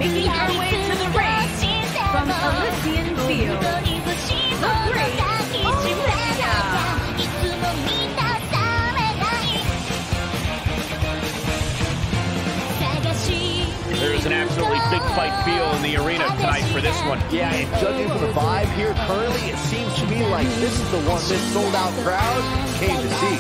Making her way to the ring from Elysian Field, the Great Omega. There's an absolutely big fight feel in the arena tonight for this one. Yeah, and judging from the vibe here currently, it seems to me like this is the one this sold-out crowd came to see.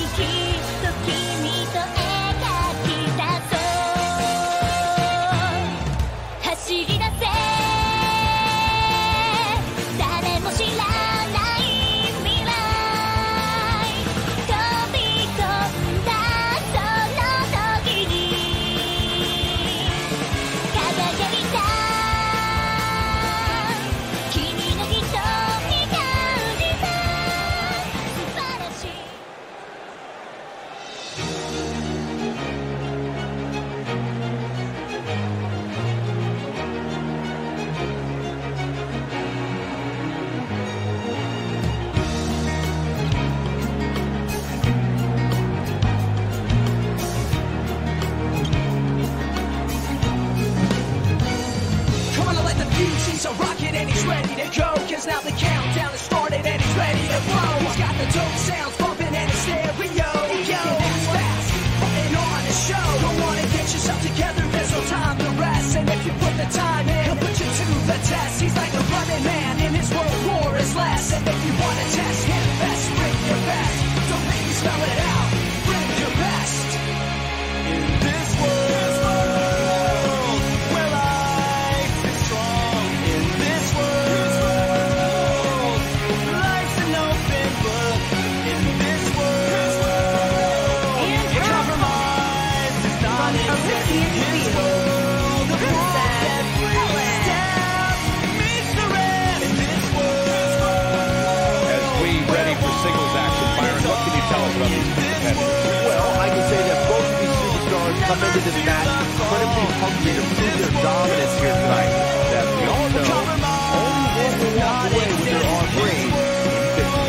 He's a rocket and he's ready to go, cause now the countdown has started and he's ready to blow. He's got the dope sounds bumping and his stereo. Yo, that's fast, putting on a show. Don't wanna get yourself together, there's no time to rest. And if you put the time in, he'll put you to the test. He's like a running man and his world war is less. And if you wanna test him, best bring your best. So please spell it out, bring your best. In this world Well, I can say that both of these superstars come into this match incredibly hungry to prove their dominance here tonight. As we all know, only one will walk away with their arm raised in victory.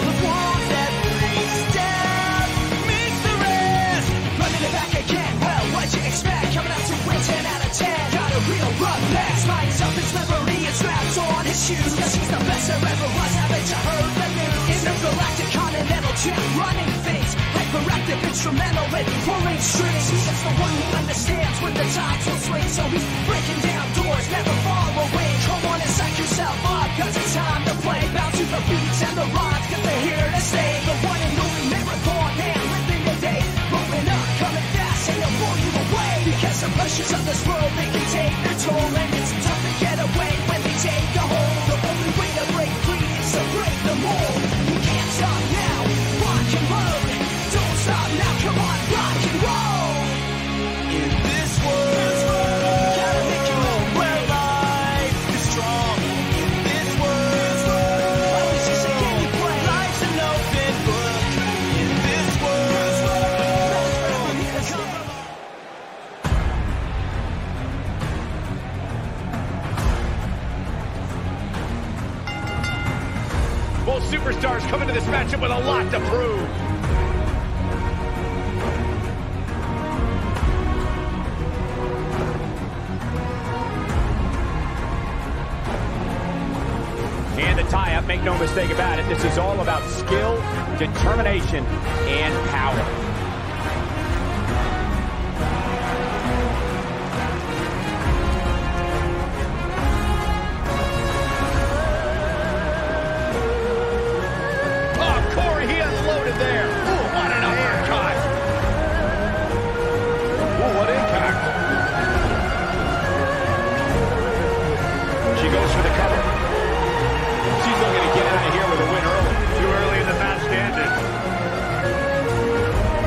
Running it back again, well, what'd you expect? Coming out to win 10 out of 10. Got a real rough pass, lines up his memory and straps on his shoes. Cause he's the best there ever was, haven't you heard the news? Intergalactic Continental Champ, running things. Hyperactive, instrumental in pulling strings. He's the one who understands when the tides will swing. So he's breaking down doors, never far away. Come on and psych yourself up, cause it's time to play. Bounce to the beats and the rhymes, cause they're here to stay. The one and only marathon man, living the day. Rolling up, coming fast, and they'll blow you away. Because the pressures of this world, they can take their toll. And it's tough to get away when they take a hold. The only way to break free is to break the mold. You can't stop now, rock and roll. Don't stop now, come on, rock and roll. In this world, gotta make your own way. Life is strong. In this world, life is just a game you play. Life's an open book. In this world, Both superstars come into this matchup with a lot to prove. And the tie-up, make no mistake about it, this is all about skill, determination, and power. There. Ooh, what an uppercut. Ooh, what impact. She goes for the cover. She's looking to get out of here with a win early. Too early in the match to end it.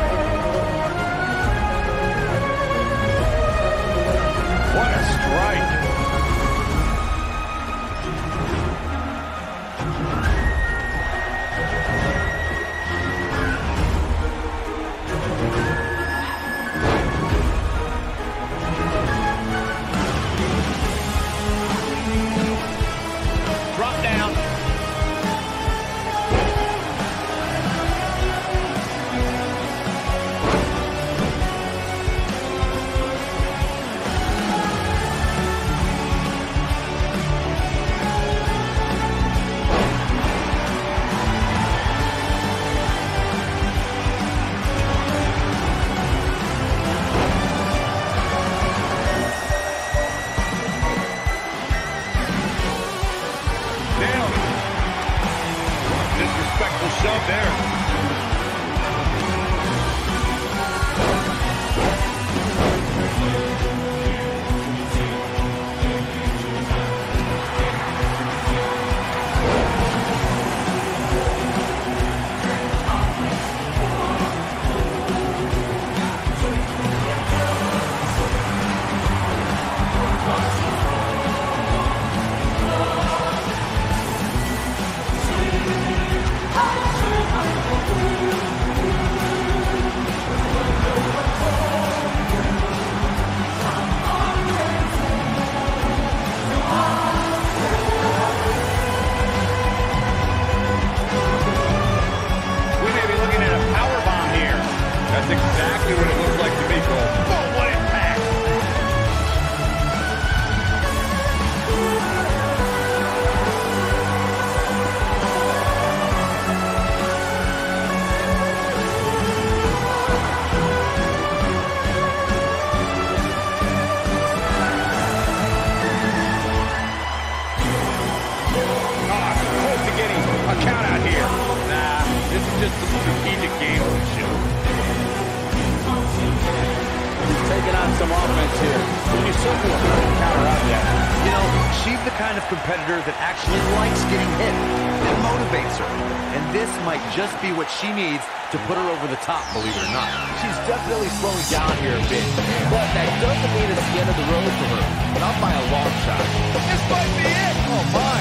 got some offense here. You certainly couldn't counter out yet. You know, she's the kind of competitor that actually likes getting hit. It motivates her. And this might just be what she needs to put her over the top, believe it or not. She's definitely slowing down here a bit. But that doesn't mean it's the end of the road for her. Not by a long shot. This might be it. Oh, my.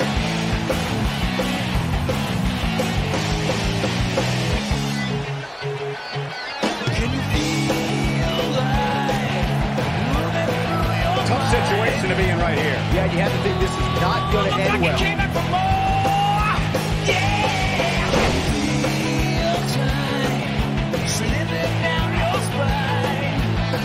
Tough situation to be in right here. Yeah, you have to think this is not going to end well. Came back for more. Yeah. Feel time slipping down your spine.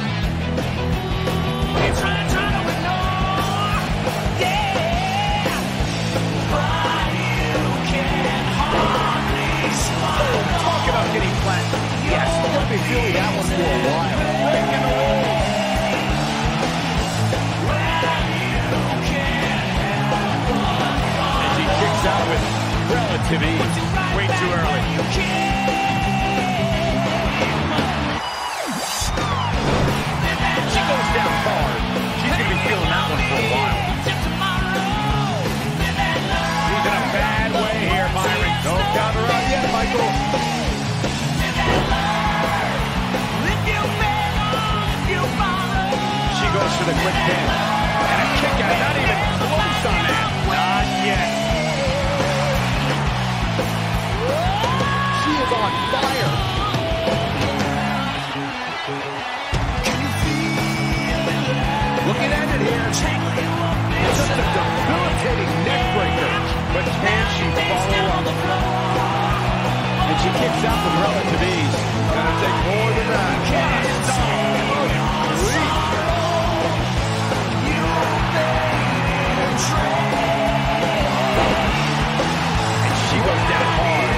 It's trying to ignore. Yeah. But you can hardly smile. Talk about getting flat. Yes, we're going to be feeling that one for a while. Breaking the rules. Out with relative ease. Way too early. She goes down hard. She's going to be feeling that one for a while. She's in a bad way here, Byron. Don't count her out yet, Michael. She goes for the quick pin. And a kick out. Not even close on that. Not yet. On fire. Looking at it here. Just a debilitating neck breaker. But can she follow up? And she kicks out with relative ease. Gonna take more than that. And she goes down hard.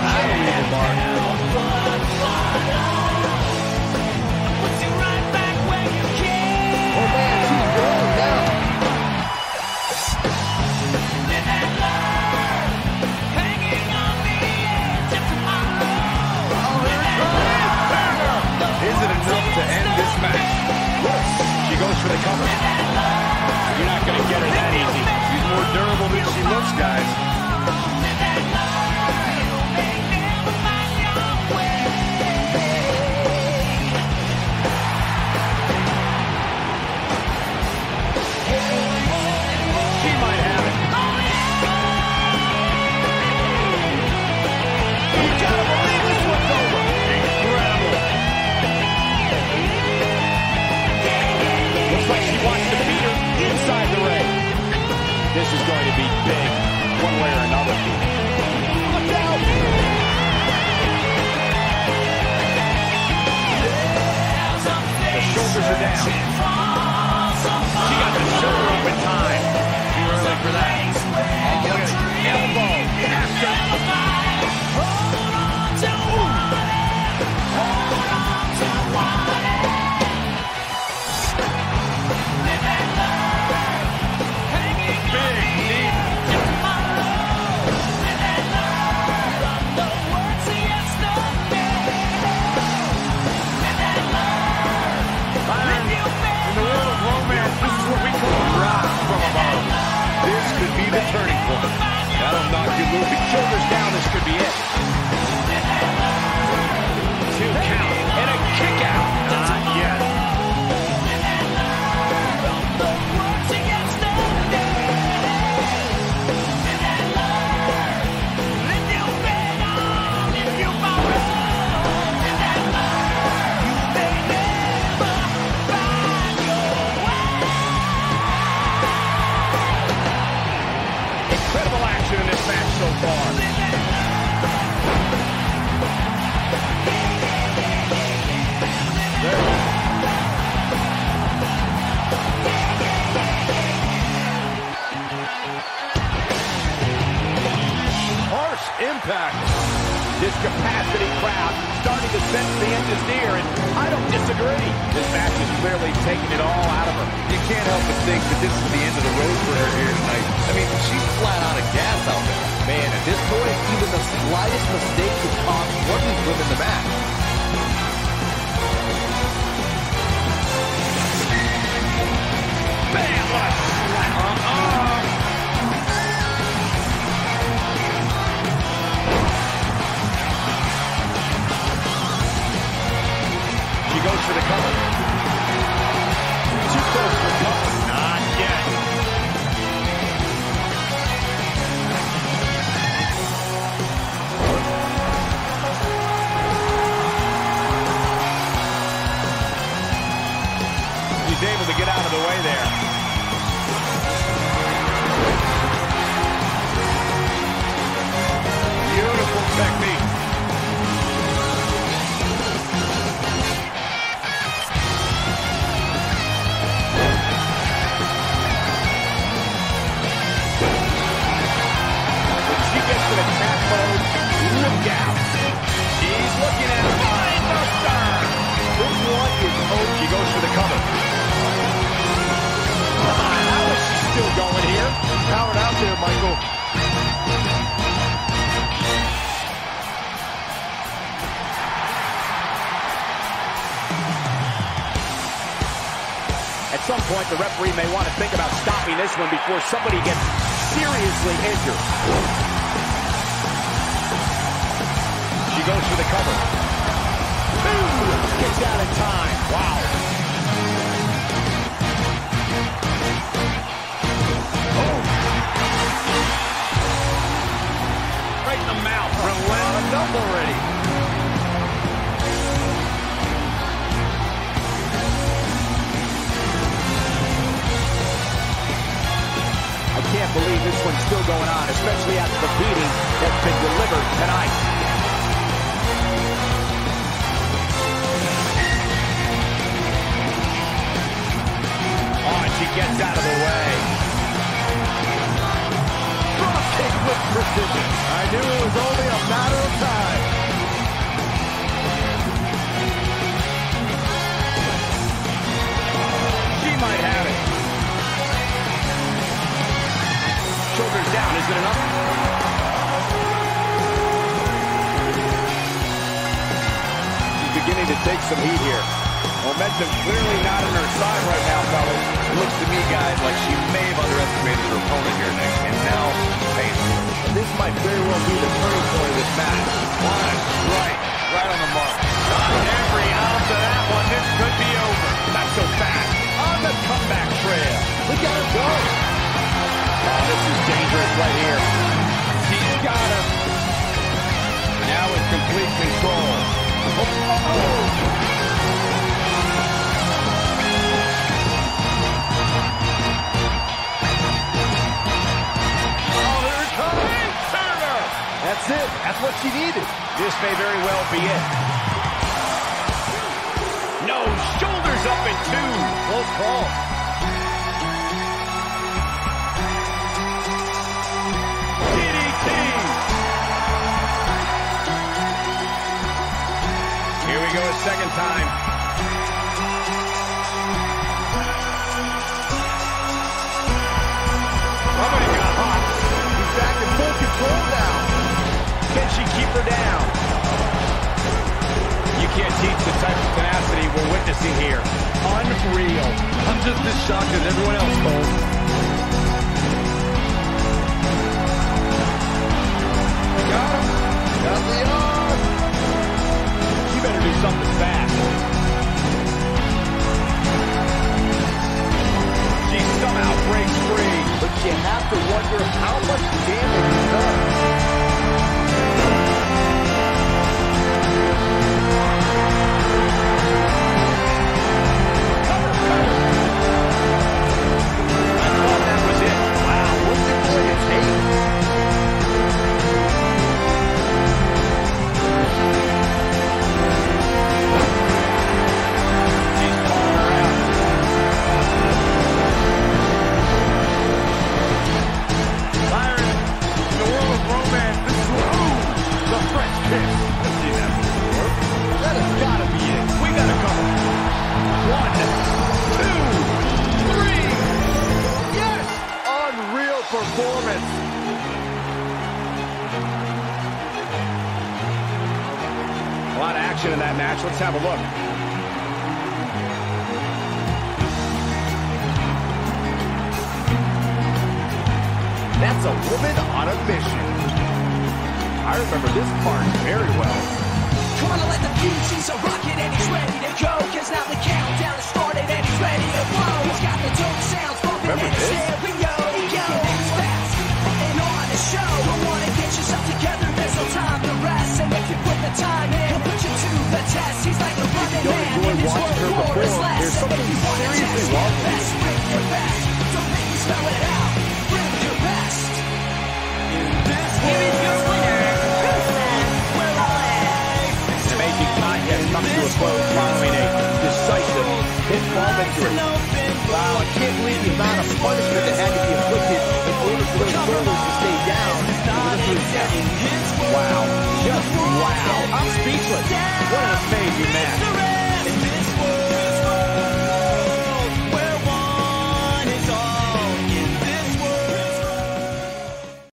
She goes for the cover. You're not going to get her that easy. She's more durable than she looks, guys. She might have it. You gotta believe this one's over. Incredible. Looks like she wants to beat her inside the ring. This is going to be big, one way or another. Look out! The shoulders are down. She got the shoulder up in time. Too early for that. Oh, look at it. Elbow. After. Turning point. That'll knock you moving. Shoulders down. This could be it. 2 count and a kick out. Not yet. Incredible action in this match so far. Harsh impact. This capacity crowd starting to sense the end is near, and I don't disagree. This match is clearly taking it all out of her. You can't help but think that this is the end of the road for her here tonight. I mean, she's flat out of gas out there. Man, at this point, even the slightest mistake could cost one of these women the match. goes for the cover. Too close for cover. Not yet. He's able to get out of the way there. Beautiful technique. When she gets to the tap mode, look out. She's looking at behind the star. This one is over. She goes for the cover. Come on, how is she still going here? Powered out there, Michael. At some point, the referee may want to think about stopping this one before somebody gets seriously injured. She goes for the cover. Ooh, gets out in time. Wow. Oh. Right in the mouth. Relentless. Enough already. I can't believe this one's still going on, especially after the beating that's been delivered tonight. Oh, and she gets out of the way. Drop kick with precision. I knew it was only a matter of time. She might have it. Shoulders down, is it enough? She's beginning to take some heat here. Momentum clearly not on her side right now, fellas. It looks to me, guys, like she may have underestimated her opponent here, Nick, and now she's paying for it. And this might very well be the turning point of this match. Right on the mark. Not every ounce of that one. This could be over. Not so fast. On the comeback trail. Look at her go. Oh, this is dangerous right here. She's got him. Now with complete control. Oh. That's it. That's what she needed. This may very well be it. No, shoulders up in two. Close call. DDT. Here we go a second time. Somebody got hot. He's back in full control now. Can she keep her down? You can't teach the type of tenacity we're witnessing here. Unreal. I'm just as shocked as everyone else, Cole. Got him. Got the arm. She better do something fast. She somehow breaks free. But you have to wonder how much damage he's done. Performance. A lot of action in that match. Let's have a look. That's a woman on a mission. I remember this part very well. Come on, let the fuse, he's a rocket and he's ready to go. Cause now the countdown has started and he's ready to blow. He's got the dope sounds bumping in his stereo. It's fast and on the show. Don't wanna get yourself together, there's no time to rest. And if you put the time in, he'll put you to the test. He's like a running man in his world war is less. There's something seriously wrong with best, bring your best. Don't make me spell it out. Bring your best. Here is your winner, Rusev Morales. The making contest comes to a close following a decisive pinfall victory. Wow, I can't believe the amount of punishment that had to be inflicted in order for those shoulders to stay down. Wow, just wow. I'm speechless. What an amazing match.